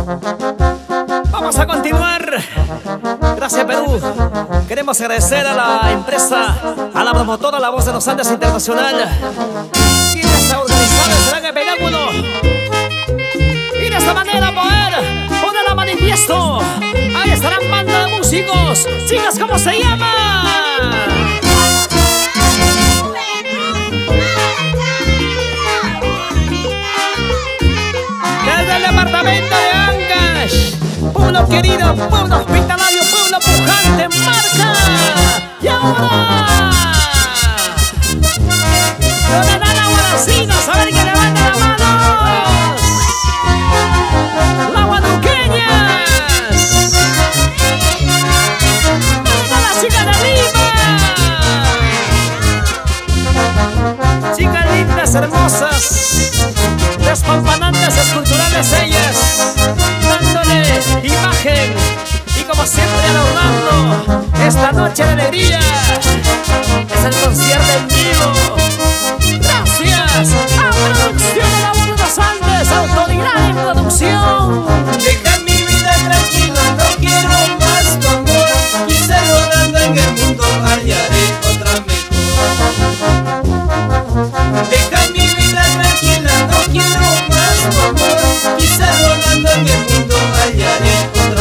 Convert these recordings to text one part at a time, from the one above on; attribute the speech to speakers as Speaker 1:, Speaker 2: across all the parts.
Speaker 1: Vamos a continuar. Gracias, Perú. Queremos agradecer a la empresa, a la promotora La Voz de los Andes Internacional, quienes ha organizado el gran espectáculo. Y de esta manera poder a manifiesto. Ahí estarán banda de músicos. Chicas, ¿cómo se llama? Desde el departamento de Ancash, pueblo querido, pueblo hospitalario, pueblo pujante, marca. Y ahora donde dan a Guaracinos, a ver que levanta la mano. Las guaduqueñas, todas las chicas de Lima, chicas lindas, hermosas, despampanantes, esculturales ellas, dándole imagen y como siempre adornando esta noche de alegría. Es el concierto en vivo. Gracias a Producción de La Voz de los Andes, autoridad en producción.
Speaker 2: Deja mi vida tranquila, no quiero más tu amor. Quizá rodando en el mundo hallaré otra mejor. Deja mi vida tranquila, no quiero más tu amor. Quizá rodando en el mundo hallaré otra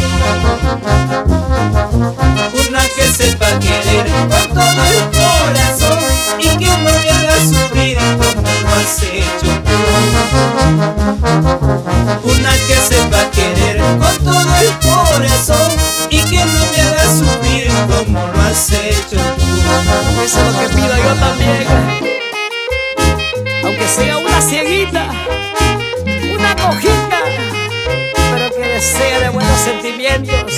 Speaker 2: mejor. Una que sepa querer con todo el corazón y que no me haga sufrir como lo has hecho tú. Una que sepa querer con todo el corazón y que no me haga sufrir como lo has hecho tú.
Speaker 1: Eso es lo que pido yo también. Aunque sea una cieguita, una cojita, pero que desea de buenos sentimientos.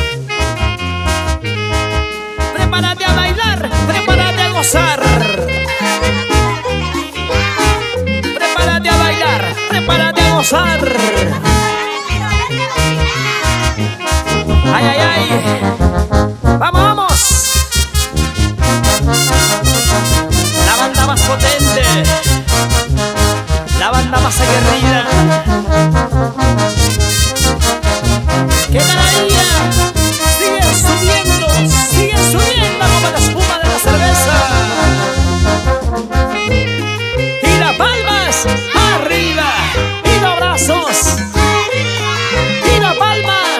Speaker 1: Prepárate a bailar, prepárate a gozar. Prepárate a bailar, prepárate a gozar. Ay, ay, ay. Vamos, vamos. La banda más potente, la banda más aguerrida. ¡Qué maravilla! Siguen subiendo como la espuma de la cerveza. Y las palmas arriba, y los brazos, y las palmas.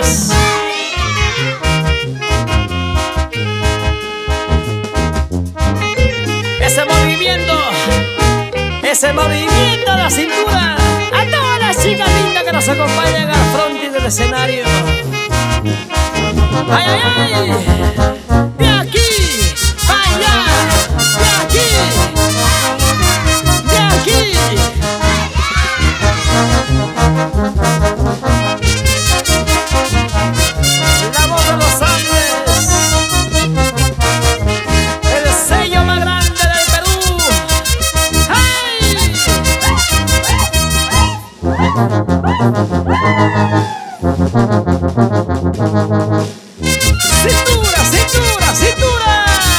Speaker 1: Ese movimiento de la cintura. A todas las chicas lindas que nos acompañan al frontis del escenario. ¡Ay, ay, ay! De aquí, para allá, de aquí, de aquí. La Voz de los Andes, el sello más grande del Perú. Cintura, cintura, cintura.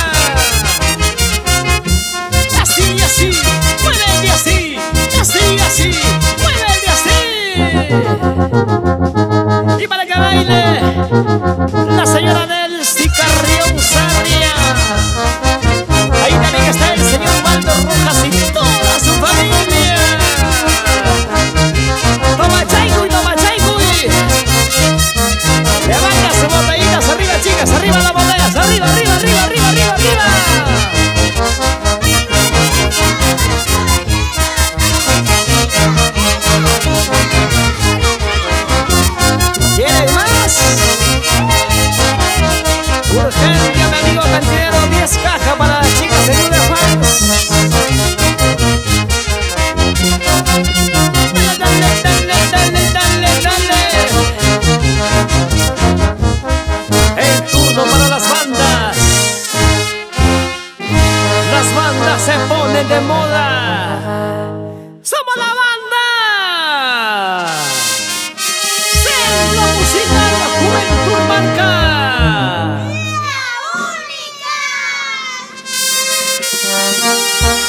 Speaker 1: Así, así, muévete así. Así, así, muévete así. Y para que baile la señora Nelcy Carrión Sarria. Ahí también está el señor Waldo Rojas y toda su familia. Toma chaicuy, toma chaicuy. Levanta sus botellitas arriba, chicas, arriba las botellas, arriba, arriba, arriba, arriba, arriba, arriba. ¿Quieren más? Urgente, mi amigo cantinero, 10 cajas para las chicas en Unifans. Dale, dale, dale, dale, dale. El turno para las bandas. Las bandas se ponen de moda. ¡Somos la banda! Centro Musical Juventud Marca.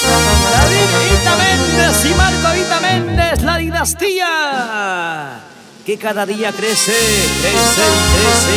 Speaker 1: David Ita Méndez y Marco Ita Méndez, la dinastía. que cada día crece, crece y crece.